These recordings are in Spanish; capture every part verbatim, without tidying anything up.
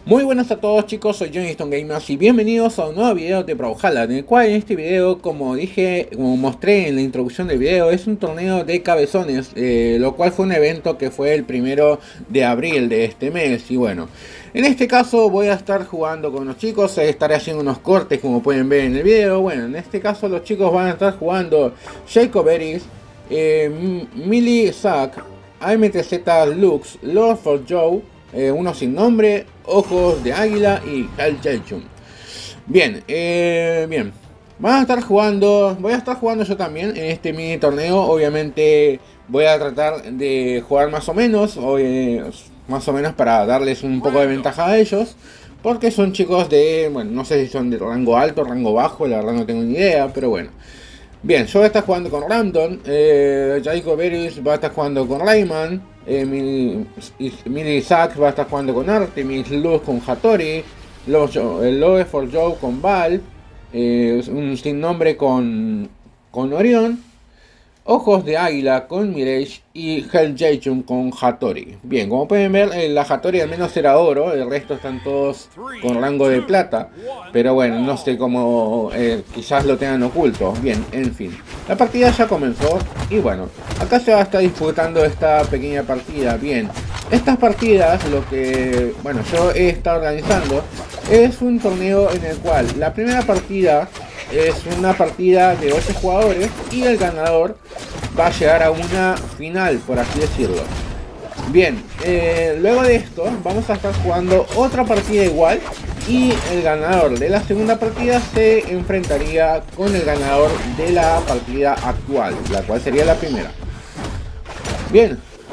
Muy buenas a todos chicos, soy Johnston Gamers y bienvenidos a un nuevo video de Brawlhalla, en el cual en este video, como dije, como mostré en la introducción del video, es un torneo de cabezones, eh, lo cual fue un evento que fue el primero de abril de este mes. Y bueno, en este caso voy a estar jugando con los chicos, estaré haciendo unos cortes como pueden ver en el video. Bueno, en este caso los chicos van a estar jugando Jacob Berries, eh, Millie Zack, A M T Z Lux, Lord for Joe, eh, uno sin nombre, Ojos de Águila y Hell Jaechun. Bien, eh, bien. Van a estar jugando, voy a estar jugando yo también en este mini torneo. Obviamente voy a tratar de jugar más o menos, o, eh, más o menos para darles un poco de ventaja a ellos. Porque son chicos de, bueno, no sé si son de rango alto, rango bajo, la verdad no tengo ni idea, pero bueno. Bien, yo voy a estar jugando con Random, eh, Jacob Berries va a estar jugando con Rayman, eh, Millie Zack va a estar jugando con Artemis, Luz con Hattori, Lord for Joe con Val, eh, un sin nombre con, con Orión, Ojos de Águila con Mirage y Hell Jaechun con Hattori. Bien, como pueden ver, eh, la Hattori al menos era oro, el resto están todos con rango de plata. Pero bueno, no sé cómo, eh, quizás lo tengan oculto. Bien, en fin. La partida ya comenzó y bueno, acá se va a estar disputando esta pequeña partida. Bien, estas partidas, lo que, bueno, yo he estado organizando, es un torneo en el cual la primera partida es una partida de ocho jugadores y el ganador va a llegar a una final, por así decirlo. Bien, eh, luego de esto vamos a estar jugando otra partida igual y el ganador de la segunda partida se enfrentaría con el ganador de la partida actual, la cual sería la primera. Bien,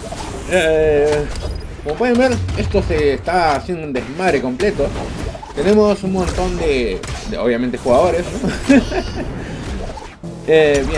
eh, como pueden ver, esto se está haciendo un desmadre completo. Tenemos un montón de, de obviamente, jugadores, ¿no? eh, bien.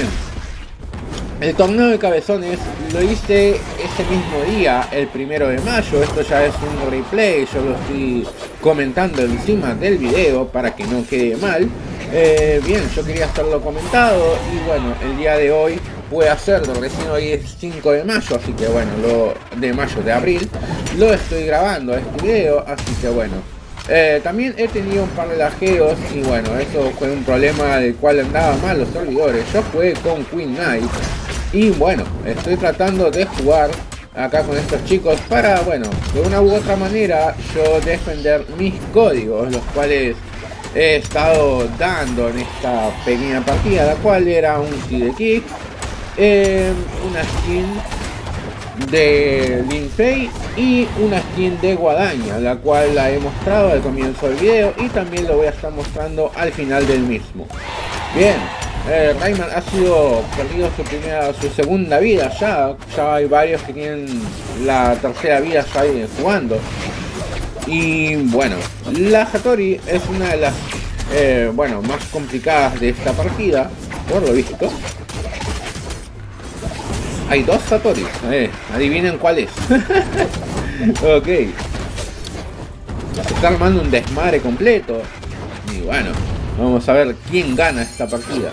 El torneo de cabezones lo hice ese mismo día, el primero de mayo. Esto ya es un replay, yo lo estoy comentando encima del video para que no quede mal. Eh, bien, yo quería hacerlo comentado y bueno, el día de hoy pude hacerlo. Recién hoy es cinco de mayo, así que bueno, lo de mayo, de abril, lo estoy grabando este video, así que bueno. Eh, también he tenido un par de lajeos y bueno, eso fue un problema del cual andaba mal los servidores. Yo jugué con Queen Knight y bueno, estoy tratando de jugar acá con estos chicos para, bueno, de una u otra manera yo defender mis códigos, los cuales he estado dando en esta pequeña partida, la cual era un Kid Kick, eh, una skin de Lin Fei y una skin de Guadaña, la cual la he mostrado al comienzo del video y también lo voy a estar mostrando al final del mismo. Bien, eh, Rayman ha sido perdido su primera, su segunda vida ya, ya hay varios que tienen la tercera vida ya jugando. Y bueno, la Hattori es una de las eh, bueno, más complicadas de esta partida, por lo visto. Hay dos Hattori, eh, adivinen cuál es. Ok. Se está armando un desmadre completo. Y bueno, vamos a ver quién gana esta partida.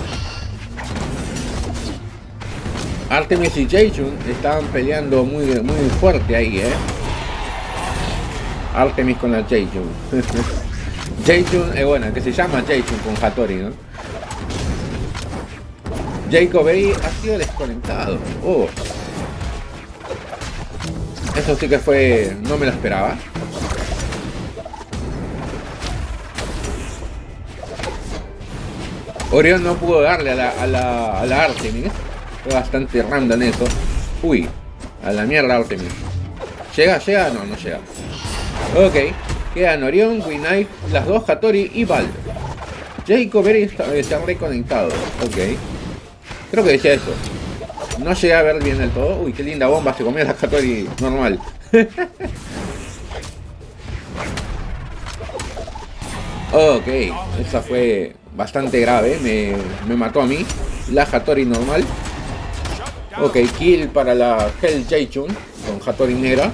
Artemis y Jaechun estaban peleando muy, muy fuerte ahí, eh. Artemis con la Jaechun. Jaechun, eh, bueno, que se llama Jaechun con Hattori, ¿no? Jacob Berries ha sido desconectado. Oh. Eso sí que fue... no me lo esperaba. Orión no pudo darle a la, a la, a la Artemis. Fue bastante random eso. Uy, a la mierda Artemis. ¿Llega? ¿Llega? No, no llega. Ok. Quedan Orión, Queen Knight, las dos Hattori y Val. Jacob Berries se ha reconectado. Ok. Creo que decía eso. No llegué a ver bien del todo. Uy, qué linda bomba. Se comió la Hattori normal. Ok. Esa fue bastante grave. Me, me mató a mí. La Hattori normal. Ok, kill para la Hell Jaechun con Hattori negra.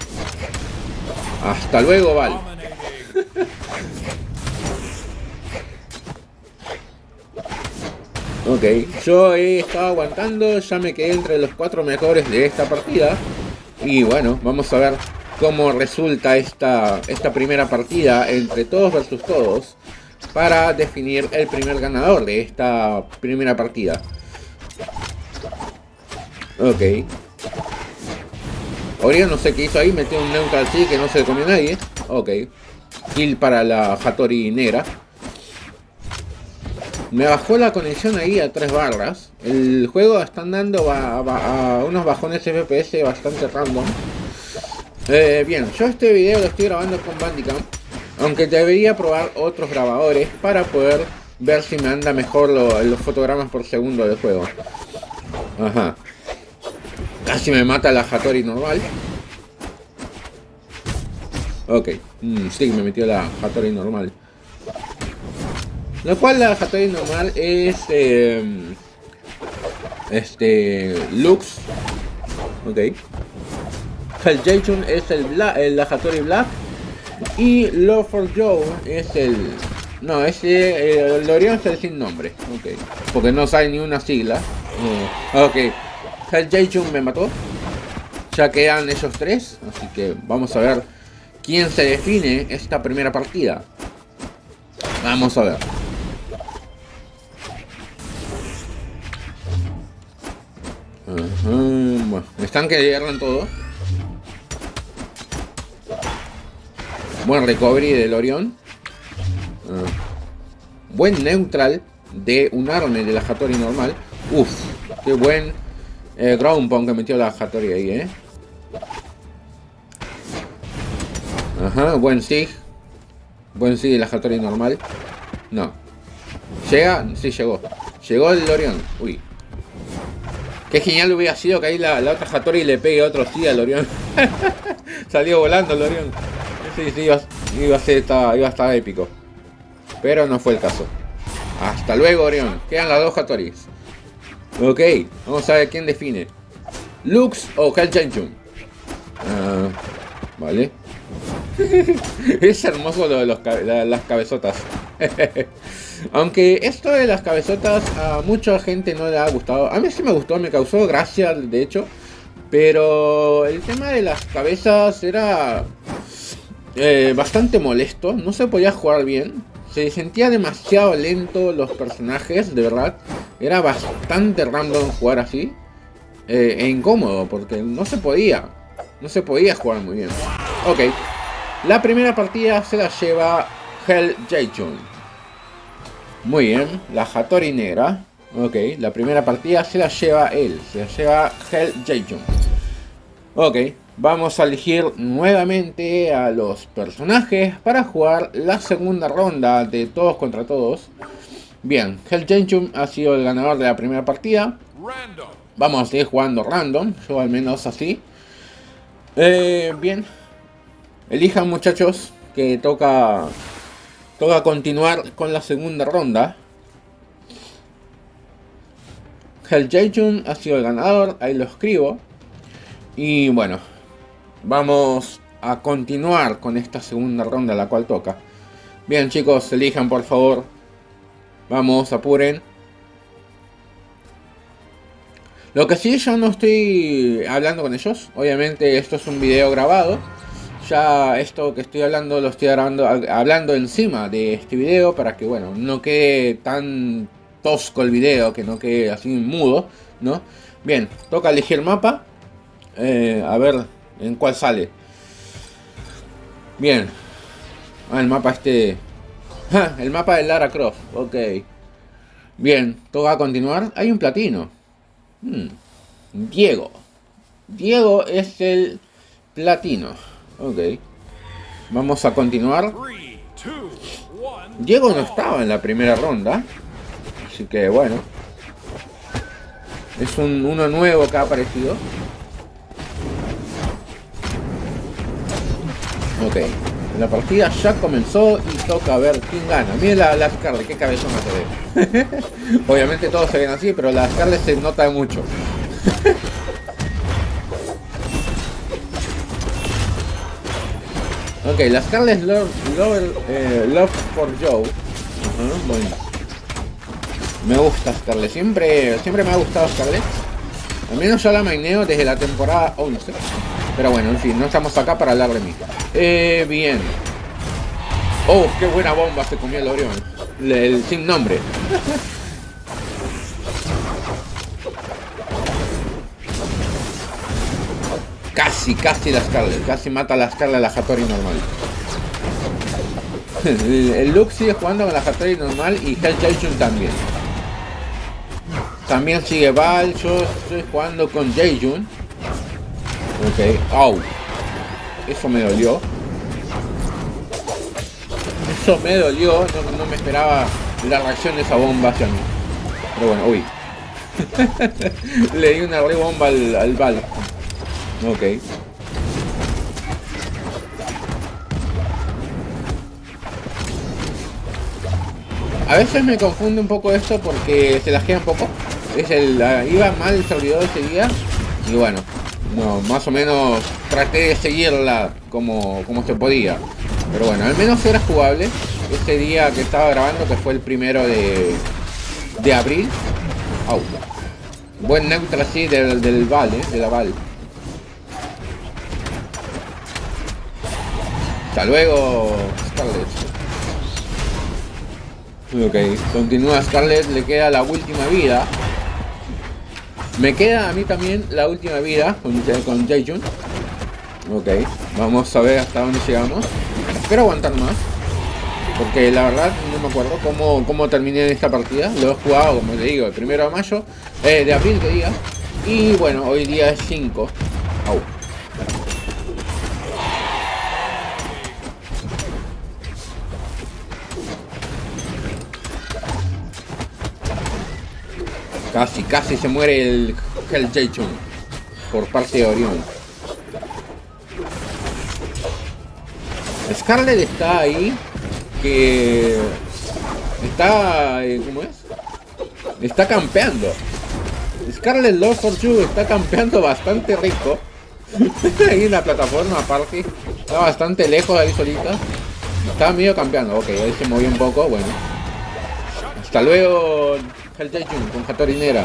Hasta luego, Val. Ok, yo he estado aguantando, ya me quedé entre los cuatro mejores de esta partida. Y bueno, vamos a ver cómo resulta esta, esta primera partida entre todos versus todos para definir el primer ganador de esta primera partida. Ok. Orión no sé qué hizo ahí, metió un neutral sí que no se comió nadie. Ok. Kill para la Hattori negra. Me bajó la conexión ahí a tres barras. El juego están dando a, a, a unos bajones F P S bastante random. Eh, bien, yo este video lo estoy grabando con Bandicam, aunque debería probar otros grabadores para poder ver si me anda mejor lo, los fotogramas por segundo del juego. Ajá. Casi me mata la Hattori normal. Ok, mm, sí, me metió la Hattori normal. Lo cual la Hattori normal es eh, este Lux. Ok. El Jaechun es el, Black, el la Hattori Black. Y Love for Joe es el... No, ese el Orión es el sin nombre. Ok. Porque no sabe ni una sigla. Uh, ok. El Jaechun me mató. Ya quedan ellos tres. Así que vamos a ver quién se define esta primera partida. Vamos a ver. Uh-huh. Bueno, están que agarran todo. Buen recovery del Orión. Uh, buen neutral de un arme de la Hattori normal. Uff, qué buen eh, ground pound que metió la Hattori ahí, eh. Ajá, buen sig. Buen sig de la Hattori normal. No. ¿Llega? Sí, llegó. Llegó el Orión. Uy. Qué genial hubiera sido que ahí la, la otra Hattori le pegue otro sí al Orión. Salió volando el Orión. Sí, sí, iba, iba, a ser, estaba, iba a estar épico. Pero no fue el caso. Hasta luego, Orión. Quedan las dos Hattoris. Ok, vamos a ver quién define. Lux o Hell Jaechun. Uh, vale. Es hermoso lo de los, la, las cabezotas. Aunque esto de las cabezotas a mucha gente no le ha gustado. A mí sí me gustó, me causó gracia, de hecho. Pero el tema de las cabezas era eh, bastante molesto. No se podía jugar bien. Se sentía demasiado lento los personajes, de verdad. Era bastante random jugar así. Eh, e incómodo, porque no se podía. No se podía jugar muy bien. Ok. La primera partida se la lleva Hell Jaechun. Muy bien, la Hattori negra. Ok, la primera partida se la lleva él. Se la lleva Hell Jaechun. Ok, vamos a elegir nuevamente a los personajes para jugar la segunda ronda de todos contra todos. Bien, Hell Jaechun ha sido el ganador de la primera partida. Vamos a seguir jugando random, yo al menos así. Eh, bien. Elijan, muchachos, que toca... Toca continuar con la segunda ronda. Hell Jaechun ha sido el ganador, ahí lo escribo. Y bueno, vamos a continuar con esta segunda ronda, la cual toca. Bien, chicos, elijan por favor. Vamos, apuren. Lo que sí, yo no estoy hablando con ellos. Obviamente esto es un video grabado. Ya esto que estoy hablando lo estoy grabando, hablando encima de este video para que, bueno, no quede tan tosco el video, que no quede así mudo, ¿no? Bien, toca elegir mapa. Eh, a ver en cuál sale. Bien. Ah, el mapa este... ¡Ja! El mapa de Lara Croft, ok. Bien, toca continuar. Hay un platino. Hmm. Diego. Diego es el platino. Ok. Vamos a continuar. Diego no estaba en la primera ronda. Así que bueno. Es un, uno nuevo que ha aparecido. Ok. La partida ya comenzó y toca ver quién gana. Miren la, la Scarlet, qué cabezona se ve. Obviamente todos se ven así, pero la Scarlet se nota mucho. Ok, la Scarlet Love, Love, eh, Love for Joe. Uh-huh, bueno. Me gusta Scarlet, siempre, siempre me ha gustado Scarlet. Al menos yo la maineo desde la temporada once. Pero bueno, en fin, no estamos acá para hablar de mí. Eh, bien. Oh, qué buena bomba se comió el Orión. El, el sin nombre. Casi, casi la Scarlet. Casi mata a la Scarlet a la Hattori normal. El, el Lux sigue jugando con la Hattori normal y Hell Jae-jun también. También sigue Val. Yo estoy jugando con Jae-jun. Ok. Au. Eso me dolió. Eso me dolió. No, no me esperaba la reacción de esa bomba hacia mí. Pero bueno, uy. Le di una re bomba al, al Val. Ok. A veces me confunde un poco esto porque se lajea un poco. Es el, uh, iba mal el servidor ese día. Y bueno, no, más o menos traté de seguirla como, como se podía. Pero bueno, al menos era jugable. Ese día que estaba grabando, que fue el primero de, de abril. Au. Buen neutral así del, del Val, ¿eh? De la Val. Hasta luego, Scarlet. Ok, continúa Scarlet, le queda la última vida. Me queda a mí también la última vida con, con Jae-jun. Ok, vamos a ver hasta dónde llegamos. Espero aguantar más, porque la verdad no me acuerdo cómo, cómo terminé esta partida. Lo he jugado, como le digo, el primero de mayo, eh, de abril que diga. Y bueno, hoy día es cinco. Au. Casi, casi se muere el Hell Jae-jun por parte de Orión. Scarlet está ahí, que está, ¿cómo es? Está campeando. Scarlet Lord for You está campeando bastante rico. Ahí en la plataforma aparte. Está bastante lejos de ahí solita. Estaba medio campeando. Ok, ahí se movió un poco, bueno. Hasta luego, Hell Jae-jun con Hattori Nera.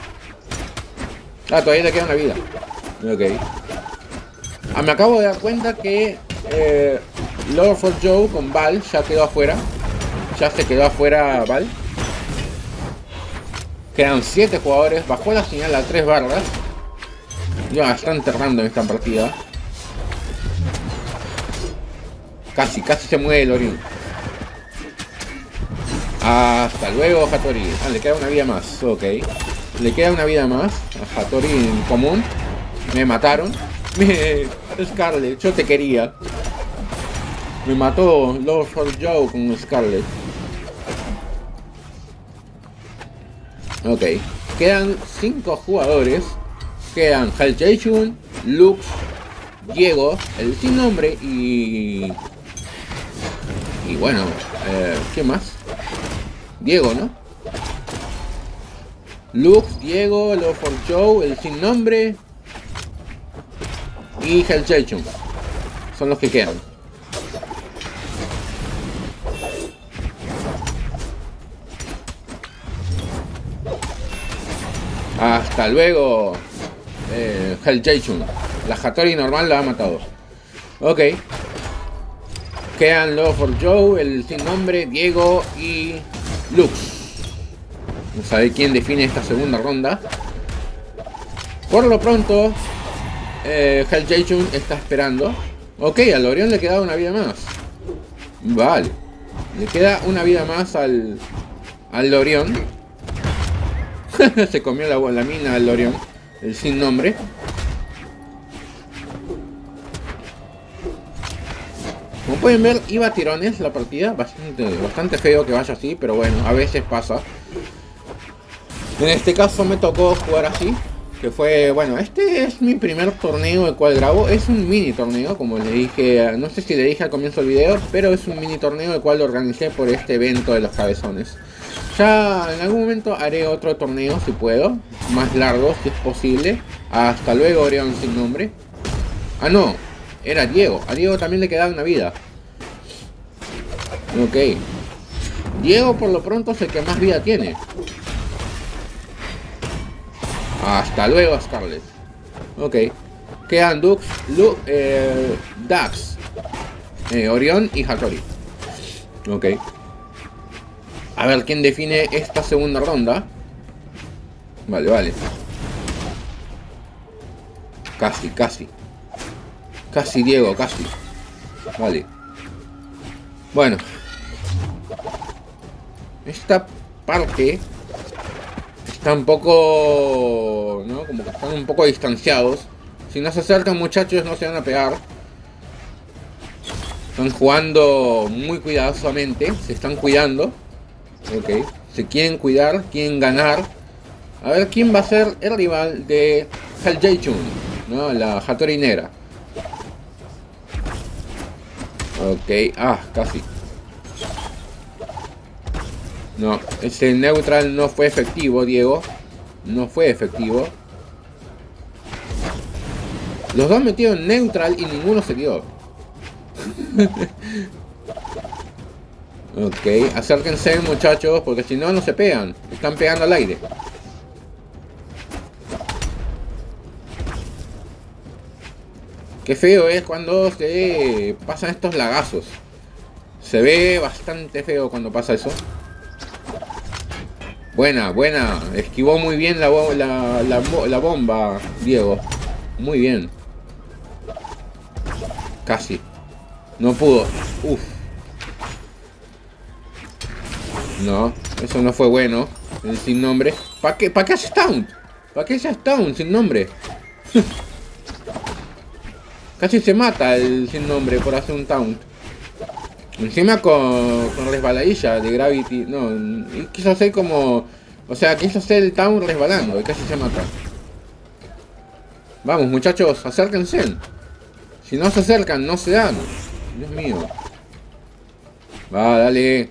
Ah, todavía le queda una vida. Ok. Ah, me acabo de dar cuenta que eh, Lord for Joe con Val ya quedó afuera. Ya se quedó afuera Val. Quedan siete jugadores. Bajó la señal a tres barras. Ya bastante random esta partida. Casi, casi se mueve el Orión. Hasta luego, Hattori. Ah, le queda una vida más. Ok. Le queda una vida más a Hattori en común. Me mataron. Me... Scarlet, yo te quería. Me mató Lord for Joe con Scarlet. Ok. Quedan cinco jugadores. Quedan Hell Jae-jun, Lux, Diego, el sin nombre y... Y bueno, eh, ¿qué más? Diego, ¿no? Lux, Diego, Lord for Joe, el sin nombre y Hell Jae-jun. Son los que quedan. Hasta luego, eh, Hell Jae-jun. La Hattori normal la ha matado. Ok. Quedan Lord for Joe, el sin nombre, Diego y Lux. Vamos a ver quién define esta segunda ronda. Por lo pronto, eh, Hell Jae-jun está esperando. Ok, al Orión le queda una vida más. Vale. Le queda una vida más al, al Orión. Se comió la, la mina al Orión, el sin nombre. Como pueden ver, iba a tirones la partida. Bastante, bastante feo que vaya así, pero bueno, a veces pasa. En este caso me tocó jugar así. Que fue, bueno, este es mi primer torneo el cual grabo. Es un mini torneo, como le dije, no sé si le dije al comienzo del video, pero es un mini torneo el cual lo organicé por este evento de los cabezones. Ya en algún momento haré otro torneo si puedo, más largo si es posible. Hasta luego, Orión sin nombre. Ah, no, era Diego. A Diego también le quedaba una vida. Ok. Diego por lo pronto es el que más vida tiene. Hasta luego, Scarlet. Ok. Quedan Dux, Lu, eh, Dax, eh, Orión y Hattori. Ok. A ver quién define esta segunda ronda. Vale, vale. Casi, casi. Casi, Diego, casi. Vale. Bueno. Esta parte está un poco... ¿no? Como que están un poco distanciados. Si no se acercan, muchachos, no se van a pegar. Están jugando muy cuidadosamente. Se están cuidando. Ok. Se quieren cuidar, quieren ganar. A ver quién va a ser el rival de Hell Jae-chun, ¿no? La Hattori negra. Ok. Ah, casi. No, ese neutral no fue efectivo, Diego. No fue efectivo. Los dos metieron neutral y ninguno se dio. Ok, acérquense, muchachos, porque si no, no se pegan. Están pegando al aire. Qué feo es cuando se pasan estos lagazos. Se ve bastante feo cuando pasa eso. Buena, buena. Esquivó muy bien la, la, la, la bomba, Diego. Muy bien. Casi. No pudo. Uf. No, eso no fue bueno. El sin nombre. ¿Para qué? ¿Para qué haces taunt? ¿Para qué haces taunt sin nombre? Casi se mata el sin nombre por hacer un taunt. Encima con, con resbaladilla de Gravity. No, quiso hacer como... O sea, quiso hacer el taunt resbalando y casi se mata. Vamos, muchachos, acérquense. Si no se acercan, no se dan. Dios mío. Va, dale.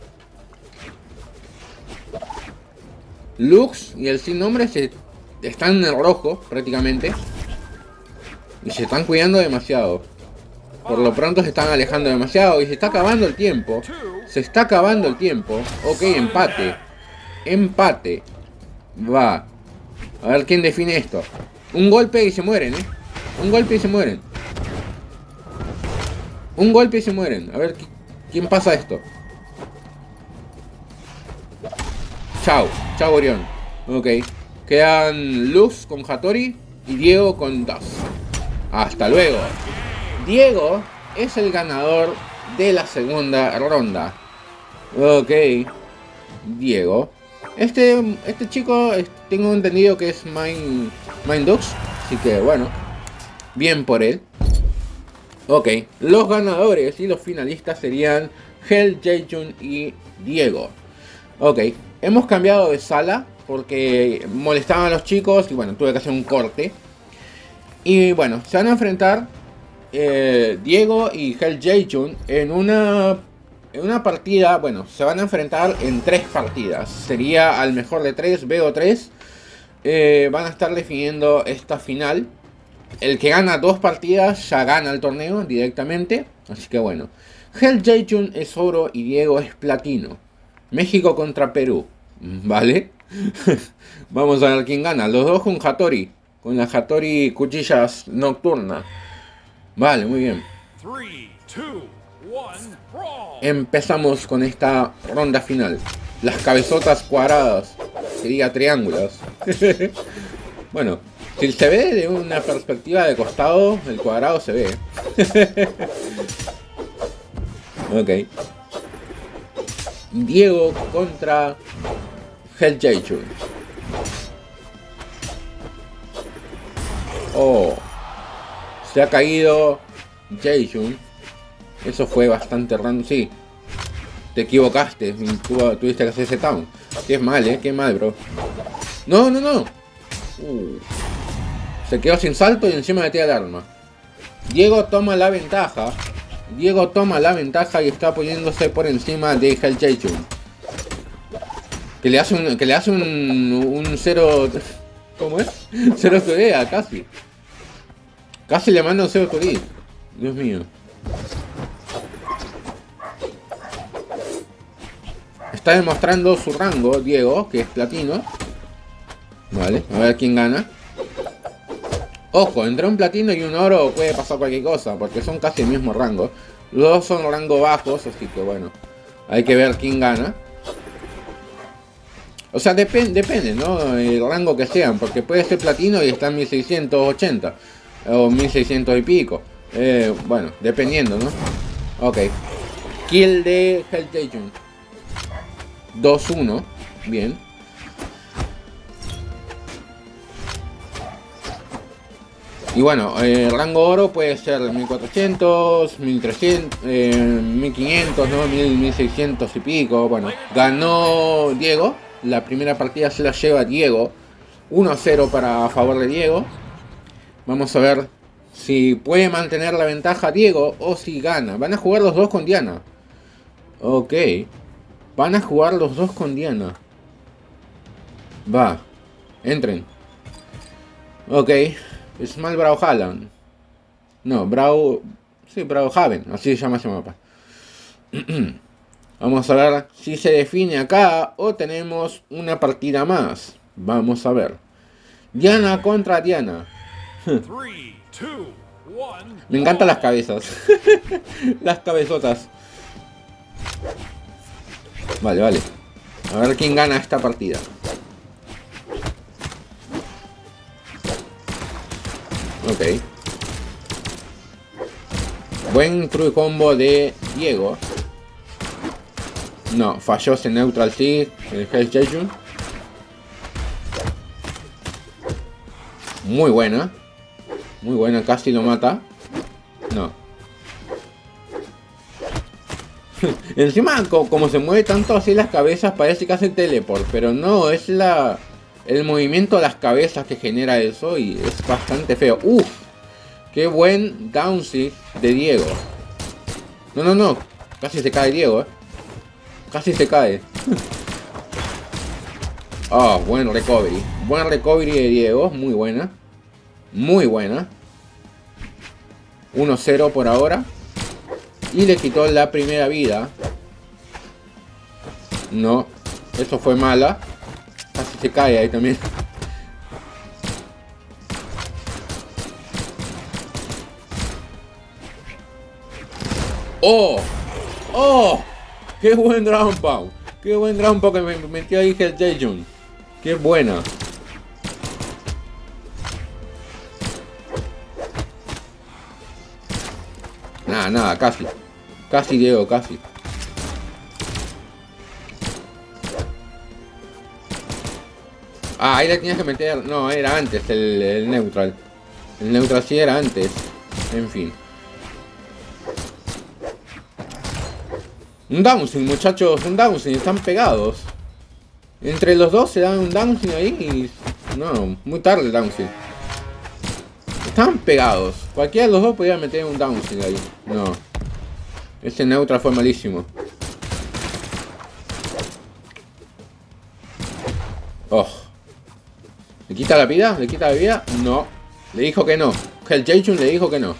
Lux y el sin nombre se están en el rojo prácticamente. Y se están cuidando demasiado. Por lo pronto se están alejando demasiado. Y se está acabando el tiempo. Se está acabando el tiempo. Ok, empate. Empate. Va. A ver quién define esto. Un golpe y se mueren, eh. Un golpe y se mueren. Un golpe y se mueren. A ver quién pasa esto. Chao. Chao, Orión. Ok. Quedan Luz con Hattori y Diego con Dust. Hasta luego. Diego es el ganador de la segunda ronda. Ok. Diego. Este, este chico, tengo entendido que es Mind, Mind Dux. Así que bueno. Bien por él. Ok. Los ganadores y los finalistas serían Hell Jae-chun y Diego. Ok. Hemos cambiado de sala porque molestaban a los chicos y bueno, tuve que hacer un corte. Y bueno, se van a enfrentar eh, Diego y Hell Jae-chun en una, en una partida. Bueno, se van a enfrentar en tres partidas. Sería al mejor de tres, B O tres. Eh, van a estar definiendo esta final. El que gana dos partidas ya gana el torneo directamente. Así que bueno, Hell Jae-chun es oro y Diego es platino. México contra Perú, ¿vale? Vamos a ver quién gana. Los dos con Hattori. Con la Hattori cuchillas nocturna. Vale, muy bien. Empezamos con esta ronda final. Las cabezotas cuadradas. Sería triángulos. Bueno, si se ve de una perspectiva de costado, el cuadrado se ve. Ok. Diego contra Hell Jae-chun. Oh, se ha caído Jae-chun. Eso fue bastante random. Sí, te equivocaste. Tú, tuviste que hacer ese town. Qué mal, eh. Qué mal, bro. No, no, no. Uh, se quedó sin salto y encima metía el arma. Diego toma la ventaja. Diego toma la ventaja y está poniéndose por encima de Hell Jae-chun. Que le hace un. Que le hace un. un cero. ¿Cómo es? Cero Corea, casi. Casi le manda un cero Corea. Dios mío. Está demostrando su rango, Diego, que es platino. Vale, a ver quién gana. Ojo, entre un platino y un oro puede pasar cualquier cosa, porque son casi el mismo rango. Los dos son rango bajos, así que bueno, hay que ver quién gana. O sea, depende, depende, ¿no? El rango que sean, porque puede ser platino y está en mil seiscientos ochenta o mil seiscientos y pico. Eh, bueno, dependiendo, ¿no? Ok. Kill de Helltaegeon. dos uno. Bien. Y bueno, el eh, rango oro puede ser mil cuatrocientos, mil trescientos, eh, mil quinientos, ¿no? mil, mil seiscientos y pico. Bueno, ganó Diego. La primera partida se la lleva Diego. uno a cero para a favor de Diego. Vamos a ver si puede mantener la ventaja Diego o si gana. Van a jugar los dos con Diana. Ok. Van a jugar los dos con Diana. Va. Entren. Ok. Small Brawlhalla. No, Brawl... Sí, Brawlhaven. Así se llama ese mapa. Vamos a ver si se define acá o tenemos una partida más. Vamos a ver. Diana contra Diana. Me encantan las cabezas. Las cabezotas. Vale, vale. A ver quién gana esta partida. Ok. Buen true combo de Diego. No, falló ese neutral, sí. El Helltaegeon. Muy buena. Muy buena, casi lo mata. No. Encima, como, como se mueve tanto así las cabezas, parece que hace teleport. Pero no, es la... el movimiento de las cabezas que genera eso. Y es bastante feo. Uff. Qué buen downsy de Diego. No, no, no. Casi se cae Diego, eh. Casi se cae. Ah, oh, buen recovery. Buen recovery de Diego. Muy buena. Muy buena. uno cero por ahora. Y le quitó la primera vida. No. Eso fue mala. Casi se cae ahí también. ¡Oh! ¡Oh! ¡Qué buen ground pound! ¡Qué buen ground pound que me metió ahí Helltaegeon! ¡Qué buena! Nada, nada, casi. Casi, Diego, casi. Ah, ahí le tenías que meter... No, era antes el, el neutral. El neutral sí era antes. En fin. Un downsing, muchachos, un downsing, están pegados. Entre los dos se dan un downsing ahí y... No, muy tarde el downsing. Están pegados. Cualquiera de los dos podía meter un downsing ahí. No. Ese neutral fue malísimo. Oh. ¿Le quita la vida? ¿Le quita la vida? No. Le dijo que no. Helltaegeon le dijo que no.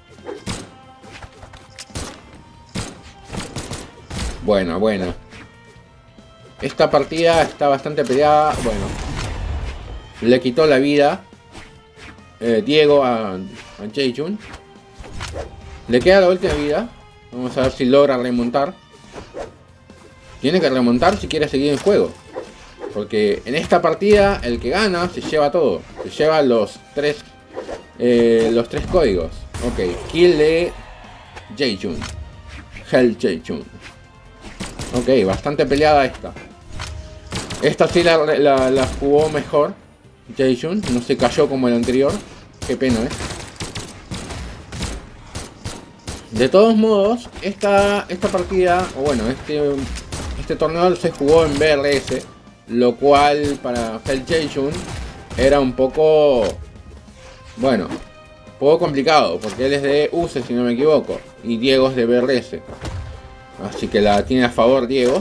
Bueno, bueno. Esta partida está bastante peleada. Bueno. Le quitó la vida eh, Diego a, a Helltaegeon. Le queda la última vida. Vamos a ver si logra remontar. Tiene que remontar si quiere seguir en juego. Porque en esta partida el que gana se lleva todo. Se lleva los tres eh, los tres códigos. Ok, kill de Helltaegeon. Helltaegeon. Ok, bastante peleada esta. Esta sí la, la, la jugó mejor Helltaegeon. No se cayó como el anterior. Qué pena, eh. De todos modos, esta, esta partida, o bueno, este, este torneo se jugó en B R S, lo cual para Helltaegeon era un poco, bueno, un poco complicado, porque él es de U C E, si no me equivoco, y Diego es de B R S. Así que la tiene a favor Diego.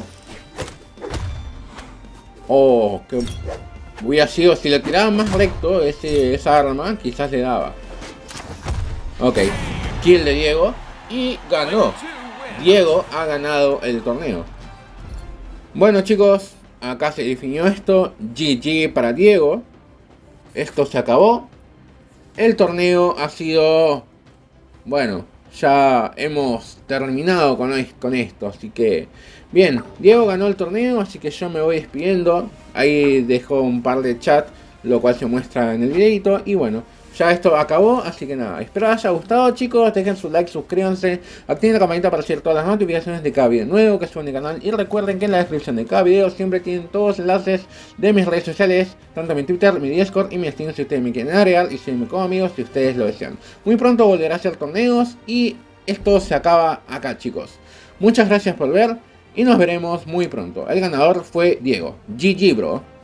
Oh, que hubiera sido, si le tiraba más recto ese, esa arma, quizás le daba. Ok, kill de Diego. Y ganó. Diego ha ganado el torneo. Bueno, chicos, acá se definió esto. G G para Diego. Esto se acabó. el torneo ha sido, bueno, ya hemos terminado con, con esto, así que bien, Diego ganó el torneo, así que yo me voy despidiendo. Ahí dejo un par de chat, lo cual se muestra en el videito. Y bueno, ya esto acabó, así que nada, espero les haya gustado, chicos. Dejen su like, suscríbanse, activen la campanita para recibir todas las notificaciones de cada video nuevo que subo en el canal. Y recuerden que en la descripción de cada video siempre tienen todos los enlaces de mis redes sociales, tanto mi Twitter, mi Discord y mi Steam si ustedes me quieren agregar y seguirme como amigos si ustedes lo desean. Muy pronto volveré a hacer torneos y esto se acaba acá, chicos. Muchas gracias por ver y nos veremos muy pronto. El ganador fue Diego. G G, bro.